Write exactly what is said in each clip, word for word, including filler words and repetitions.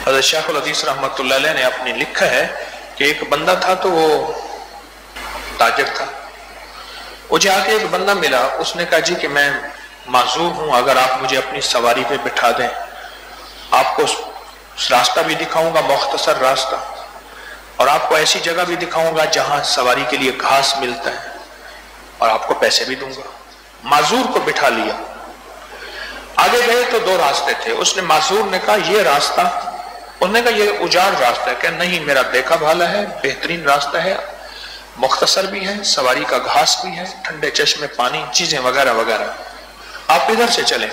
हज़रत शेखुल हदीस रहमतुल्लाह अलैह ने अपनी लिखा है कि एक बंदा था, तो वो ताजिर था। मुझे आके एक बंदा मिला, उसने कहा जी कि मैं माजूर हूं, अगर आप मुझे अपनी सवारी पे बिठा दें, आपको रास्ता भी दिखाऊंगा, मुख्तसर रास्ता, और आपको ऐसी जगह भी दिखाऊंगा जहां सवारी के लिए घास मिलता है, और आपको पैसे भी दूंगा। माजूर को बिठा लिया। आगे गए तो दो रास्ते थे। उसने माजूर ने कहा ये रास्ता, उसने कहा ये उजाड़ रास्ता है। क्या नहीं, मेरा देखा भाला है, बेहतरीन रास्ता है, मुख्तसर भी है, सवारी का घास भी है, ठंडे चश्मे पानी, चीजें वगैरह वगैरह, आप इधर से चलें।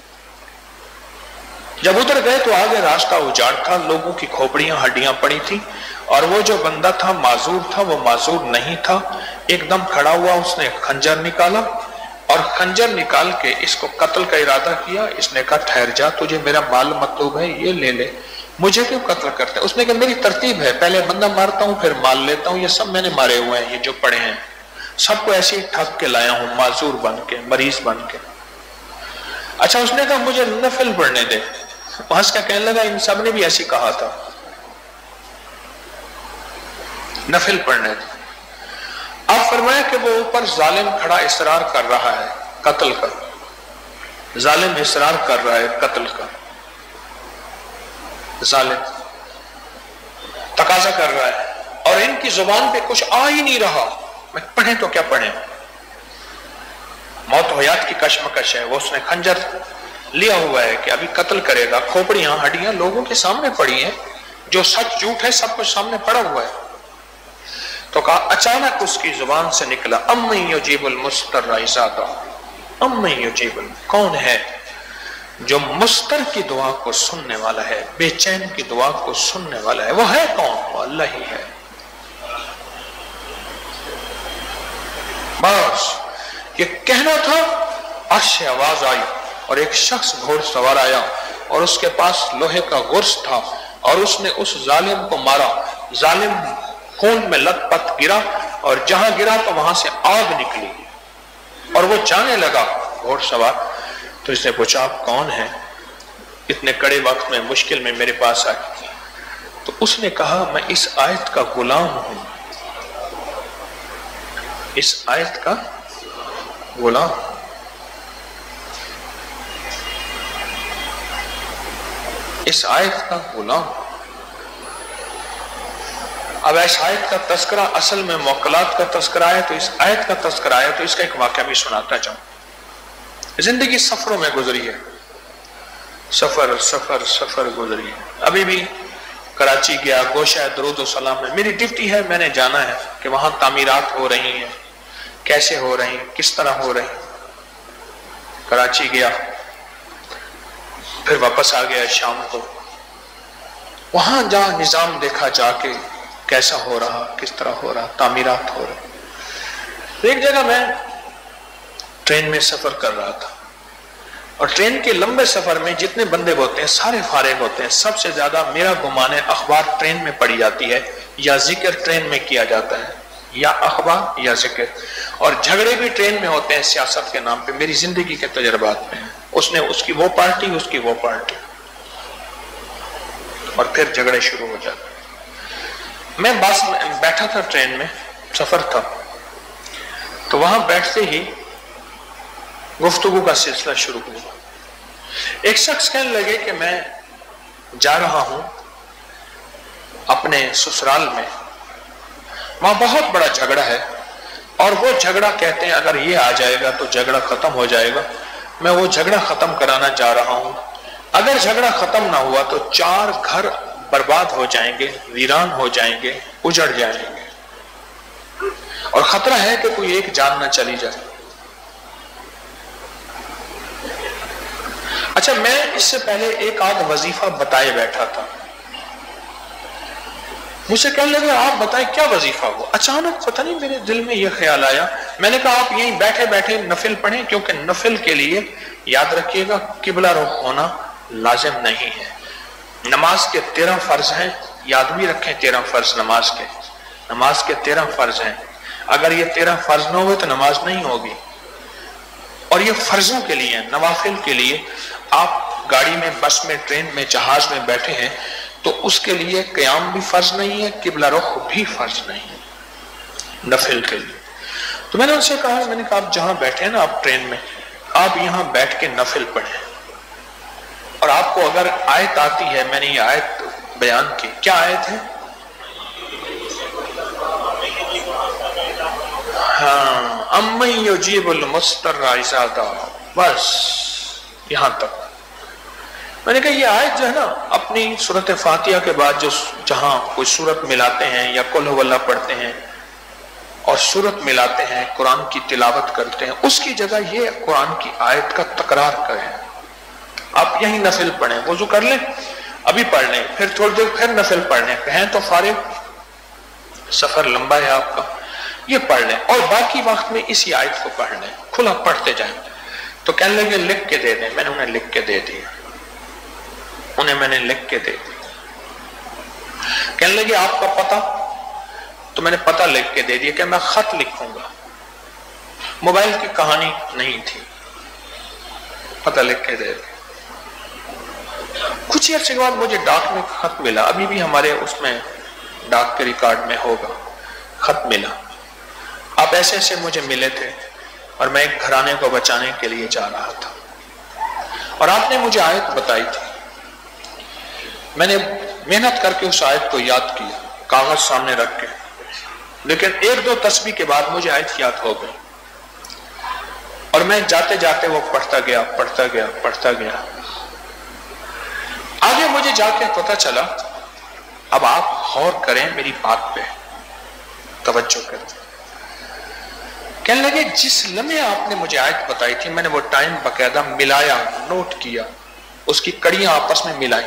जब उधर गए तो आगे रास्ता उजाड़ था, लोगों की खोपड़ियां हड्डियां पड़ी थी, और वो जो बंदा था माजूर था, वो माजूर नहीं था। एकदम खड़ा हुआ, उसने खंजर निकाला और खंजर निकाल के इसको कत्ल का इरादा किया। इसने कहा ठहर जा, तुझे मेरा माल मतलूब है, ये ले ले, मुझे क्यों कत्ल करते हैं? उसने कहा मेरी तरतीब है, पहले बंदा मारता हूं फिर माल लेता हूं, ये सब मैंने मारे हुए हैं, ये जो पड़े हैं सबको ऐसे ही ठग के लाया हूं, माजूर बन के, मरीज बन के। अच्छा, उसने कहा मुझे नफिल पढ़ने दे। वहां का कहने लगा इन सब ने भी ऐसी कहा था, नफिल पढ़ने दे। अब फरमाया कि वो ऊपर जालिम खड़ा इसरार कर रहा है कत्ल का, जालिम इसरार कर रहा है कत्ल का, जालिम तकाजा कर रहा है, और इनकी जुबान पे कुछ आ ही नहीं रहा। मैं पढ़े तो क्या पढ़े, मौत हयात की कशमकश है। वो उसने खंजर लिया हुआ है कि अभी कत्ल करेगा, खोपड़ियां हड्डियां लोगों के सामने पड़ी हैं, जो सच झूठ है सब कुछ सामने पड़ा हुआ है। तो कहा, अचानक उसकी जुबान से निकला, अम्मी युजीबुल मुस्तर्रा इज़ा दआ, अम्मी युजीबुल, कौन है जो मुस्तर की दुआ को सुनने वाला है, बेचैन की दुआ को सुनने वाला है, वो है कौन? वो अल्लाह ही है। बस ये कहना था, अर्श से आवाज आई और एक शख्स घोड़सवार आया और उसके पास लोहे का गुर्स था, और उसने उस जालिम को मारा। जालिम खून में लथपथ गिरा, और जहां गिरा तो वहां से आग निकली, और वो जाने लगा घोड़सवार। तो इसने पूछा आप कौन है, इतने कड़े वक्त में मुश्किल में मेरे पास आए? तो उसने कहा मैं इस आयत का गुलाम हूं, इस आयत का गुलाम। इस आयत का गुलाम। अब इस आयत का तस्करा असल में मौकलात का तस्करा है, तो इस आयत का तस्करा है, तो इसका एक वाक़या भी सुनाता जाऊं। जिंदगी सफरों में गुजरी है, सफर सफर सफर गुजरी है। अभी भी कराची गया, गोशा दरूद सलाम में मेरी ड्यूटी है, मैंने जाना है कि वहां तामीरात हो रही हैं, कैसे हो रही हैं, किस तरह हो रही हैं। कराची गया, फिर वापस आ गया शाम को। वहां जहां निजाम देखा जाके कैसा हो रहा, किस तरह हो रहा, तामीरात हो रही। एक जगह मैं ट्रेन में सफर कर रहा था, और ट्रेन के लंबे सफर में जितने बंदे होते हैं सारे फारिग होते हैं। सबसे ज्यादा मेरा गुमान है अखबार ट्रेन में पढ़ी जाती है, या जिक्र ट्रेन में किया जाता है, या अखबार या जिक्र। और झगड़े भी ट्रेन में होते हैं सियासत के नाम पे, मेरी जिंदगी के तजर्बात में। उसने उसकी वो पार्टी, उसकी वो पार्टी, और फिर झगड़े शुरू हो जाते। मैं बस में बैठा था, ट्रेन में सफर था, तो वहां बैठते ही गुफ्तगू का सिलसिला शुरू हुआ। एक शख्स कहने लगे कि मैं जा रहा हूं अपने ससुराल में, वहां बहुत बड़ा झगड़ा है, और वो झगड़ा कहते हैं अगर ये आ जाएगा तो झगड़ा खत्म हो जाएगा। मैं वो झगड़ा खत्म कराना जा रहा हूं। अगर झगड़ा खत्म ना हुआ तो चार घर बर्बाद हो जाएंगे, वीरान हो जाएंगे, उजड़ जाएंगे, और खतरा है कि कोई एक जान ना चली जाए। अच्छा, मैं इससे पहले एक आध वजीफा बताए बैठा था। मुझे कहने लगे आप बताएं क्या वजीफा हो। अचानक पता नहीं मेरे दिल में यह ख्याल आया। मैंने कहा आप यहीं बैठे बैठे नफिल पढ़ें, क्योंकि नफिल के लिए याद रखिएगा किबला रुख होना लाजिम नहीं है। नमाज के तेरह फर्ज हैं, याद भी रखें, तेरह फर्ज नमाज के, नमाज के तेरह फर्ज हैं। अगर ये तेरह फर्ज न हुए तो नमाज नहीं होगी। और ये फर्जों के लिए, नवाफिल के लिए। आप गाड़ी में, बस में, ट्रेन में, जहाज में बैठे हैं तो उसके लिए क़याम भी फर्ज नहीं है, किबला रुख भी फर्ज नहीं है नफिल के लिए। तो मैंने उनसे कहा, मैंने कहा आप जहां बैठे हैं ना, आप ट्रेन में, आप यहां बैठ के नफिल पढ़ें, और आपको अगर आयत आती है, मैंने ये आयत बयान की, क्या आयत है? हाँ, अम्मन युजीबुल मुस्तर्रा इज़ा दा, बस यहां तक। मैंने कहा ये आयत जो है ना, अपनी सूरत फातिहा के बाद जो जहां कोई सूरत मिलाते हैं या कुल हुवल्लाह पढ़ते हैं और सूरत मिलाते हैं, कुरान की तिलावत करते हैं, उसकी जगह ये कुरान की आयत का तकरार करें। आप यही नफिल पढ़ें, वुजू कर लें, अभी पढ़ लें, फिर थोड़ी देर फिर नफिल पढ़ लें, कहें तो फारिग, सफर लंबा है आपका, ये पढ़ लें, और बाकी वक्त में इसी आयत को पढ़ लें, खुला पढ़ते जाएं। तो कहने लगे लिख के दे दें। मैंने उन्हें लिख के दे दिया, उन्हें मैंने लिख के दे दिया। कहने लगे आपका पता? तो मैंने पता लिख के दे दिया कि मैं खत लिखूंगा, मोबाइल की कहानी नहीं थी, पता लिख के दे दिया। कुछ ही अर्से के बाद मुझे डाक में खत मिला, अभी भी हमारे उसमें डाक के रिकॉर्ड में होगा, खत मिला, आप ऐसे ऐसे मुझे मिले थे और मैं एक घराने को बचाने के लिए जा रहा था, और आपने मुझे आयत बताई थी। मैंने मेहनत करके उस आयत को याद किया, कागज सामने रख के, लेकिन एक दो तस्बीह के बाद मुझे आयत याद हो गई, और मैं जाते जाते वो पढ़ता गया पढ़ता गया पढ़ता गया। आगे मुझे जाके पता चला, अब आप गौर करें मेरी बात पे, तवज्जो करें। कहने लगे जिस लम्हे आपने मुझे आयत बताई थी, मैंने वो टाइम बकायदा मिलाया, नोट किया, उसकी कड़ियां आपस में मिलाई,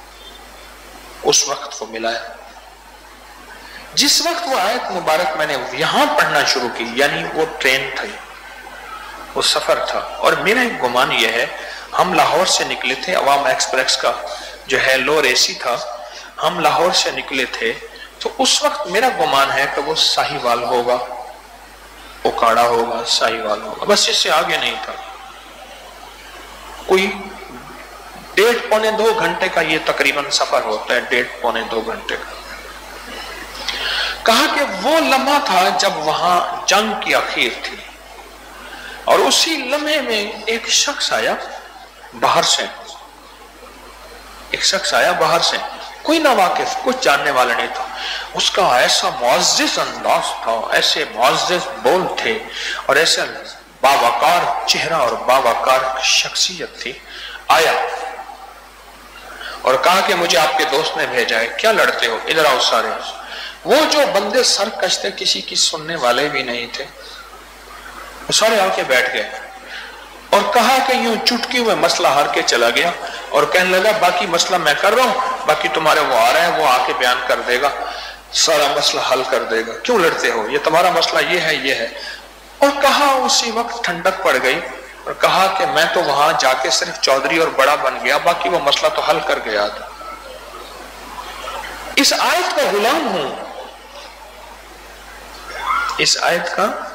उस वक्त को मिलाया जिस वक्त वो आयत मुबारक मैंने यहां पढ़ना शुरू की, यानी वो ट्रेन थी, वो सफर था। और मेरा एक गुमान यह है, हम लाहौर से निकले थे, अवाम एक्सप्रेस का जो है लोअर एसी था, हम लाहौर से निकले थे, तो उस वक्त मेरा गुमान है कि वो साहिवाल होगा, ओकाड़ा होगा, साहिवाल होगा, बस इससे आगे नहीं था। कोई डेढ़ पौने दो घंटे का ये तकरीबन सफर होता है, डेढ़ पौने दो घंटे का। कहा कि वो लम्हा था जब वहां जंग की आखिर थी, और उसी लम्हे में एक शख्स आया बाहर से, एक शख्स आया बाहर से, कोई ना वाकिफ, कुछ जानने वाला नहीं था। उसका ऐसा मुअज़्ज़िज़ अंदाज था, ऐसे मुअज़्ज़िज़ बोल थे, और ऐसा बावकार चेहरा और बावकार शख्सियत थी। आया और कहा कि मुझे आपके दोस्त ने भेजा है, क्या लड़ते हो, इधर आओ सारे। वो जो बंदे सर कशते किसी की सुनने वाले भी नहीं थे, वो सारे आके बैठ गए और कहा कि यूं चुटकी में मसला हार के चला गया, और कहने लगा बाकी मसला मैं कर रहा हूं, बाकी तुम्हारे वो आ रहे हैं, वो आके बयान कर देगा, सारा मसला हल कर देगा, क्यों लड़ते हो, ये तुम्हारा मसला ये है ये है। और कहा उसी वक्त ठंडक पड़ गई, और कहा कि मैं तो वहां जाके सिर्फ चौधरी और बड़ा बन गया, बाकी वो मसला तो हल कर गया था। इस आयत का गुलाम हूं, इस आयत का